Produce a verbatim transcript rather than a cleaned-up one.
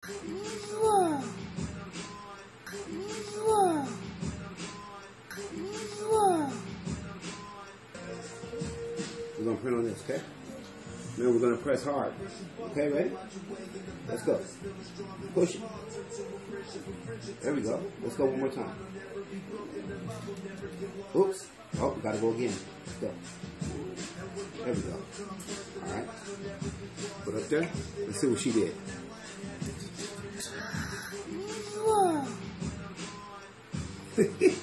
Whoa. Whoa. Whoa. We're going to print on this, okay? Then we're going to press hard. Okay, ready? Let's go. Push it. There we go. Let's go one more time. Oops. Oh, we got to go again. Let's go. There we go. All right. Put up there. Let's see what she did. Whoa.